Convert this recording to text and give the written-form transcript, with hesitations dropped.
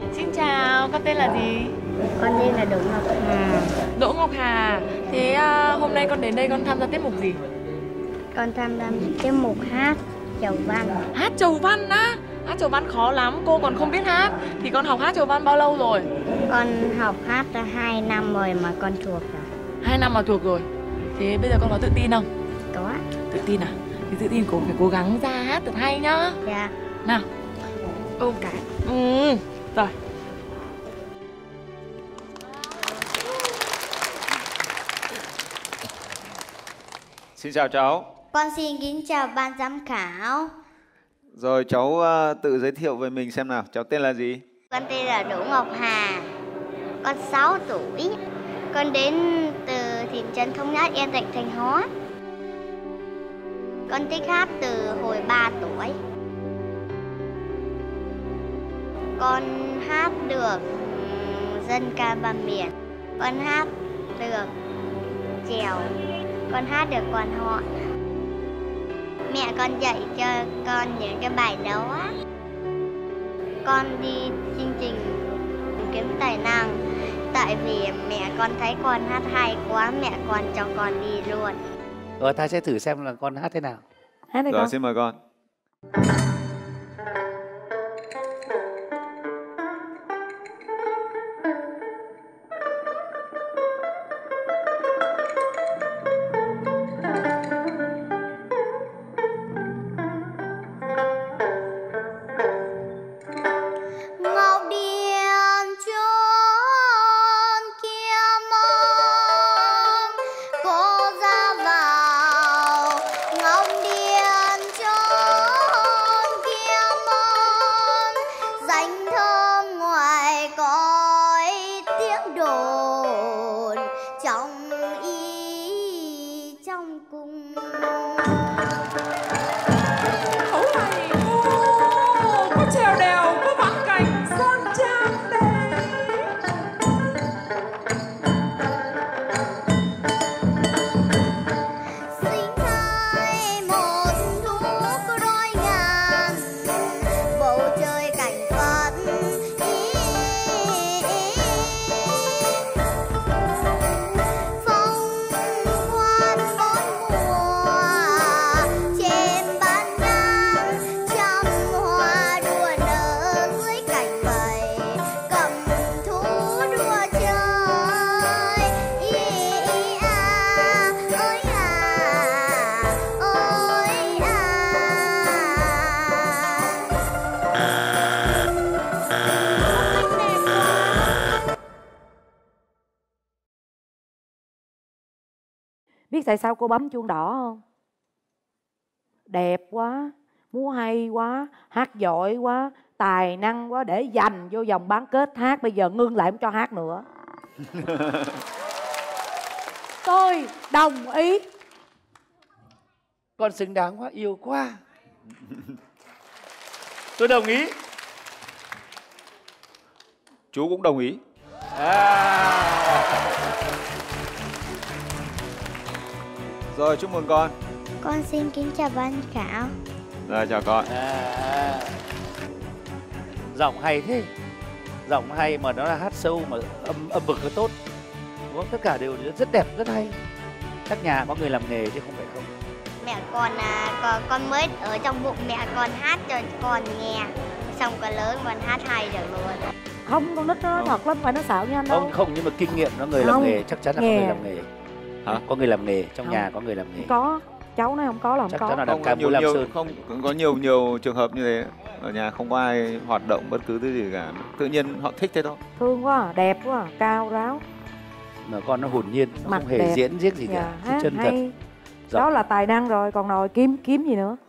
Xin chào, con tên là gì? Con tên là Đỗ Ngọc Hà. Đỗ Ngọc Hà. Thế hôm nay con đến đây con tham gia tiết mục gì? Con tham gia tiết mục hát chầu văn. Hát chầu văn á? Hát chầu văn khó lắm, cô còn không biết hát. Thì con học hát chầu văn bao lâu rồi? Con học hát 2 năm rồi mà con thuộc rồi. 2 năm mà thuộc rồi. Thế bây giờ con có tự tin không? Có. Tự tin à? Thì tự tin cô phải cố gắng ra hát thật hay nhá. Dạ. Nào. Ôm cái. Rồi. Xin chào cháu. Con xin kính chào ban giám khảo. Rồi cháu tự giới thiệu về mình xem nào. Cháu tên là gì? Con tên là Đỗ Ngọc Hà. Con 6 tuổi. Con đến từ thị trấn Thống Nhất, Yên Thạch, Thanh Hóa. Con thích hát từ hồi 3 tuổi. Con hát được dân ca ba miền. Con hát được chèo. Con hát được quan họ. Mẹ con dạy cho con những cái bài đó. Con đi chương trình tìm kiếm tài năng. Tại vì mẹ con thấy con hát hay quá, mẹ con cho con đi luôn. Rồi ta sẽ thử xem là con hát thế nào. Hát đây Rồi con. xin mời con. Ngọc Điền trốn kia mong cô ra vào. Ngọc Điền trốn kia mong danh thơm ngoài cõi tiếng đồn trong y trong cung. Ấu thầy cô, có trèo đèo, có vãn cảnh son trang đây. Sinh hai một thú đôi ngàn, bầu trời cảnh Phật phong khoan bốn mùa, trên ban ngang trăm hoa đua nở dưới cảnh bầy, cầm thú đua chơi ôi Biết tại sao cô bấm chuông đỏ không? Đẹp quá, múa hay quá, hát giỏi quá, tài năng quá, để dành vô vòng bán kết hát. Bây giờ ngưng lại không cho hát nữa. Tôi đồng ý. Con xứng đáng quá, yêu quá. Tôi đồng ý. Chú cũng đồng ý. Rồi chúc mừng con. Con xin kính chào ban khảo. Rồi chào con. Giọng hay thế. Giọng hay mà nó là hát sâu mà âm vực nó tốt. Đúng không? Tất cả đều rất đẹp, rất hay. Các nhà có người làm nghề chứ không phải không. Mẹ con mới ở trong bụng mẹ con hát cho con nghe, xong con lớn con hát hay được luôn. Không, con nít nó thật lắm, phải nó xạo như anh đâu. Không, nhưng mà kinh nghiệm nó người làm Không. nghề, chắc chắn là có người làm nghề. Hả? Có người làm nghề, trong Không. nhà có người làm nghề. Có, cháu nói không có là không Chắc có. chắn là Không, ca múa Lam Sơn. không có nhiều trường hợp như thế. Ở nhà không có ai hoạt động bất cứ thứ gì cả. Tự nhiên họ thích thế thôi. Thương quá, đẹp quá, cao ráo. Mà con nó hồn nhiên, nó Mặt không hề đẹp. diễn giết gì cả, Hát chân thật. hay. Giọng. Đó là tài năng rồi, còn nồi kiếm gì nữa.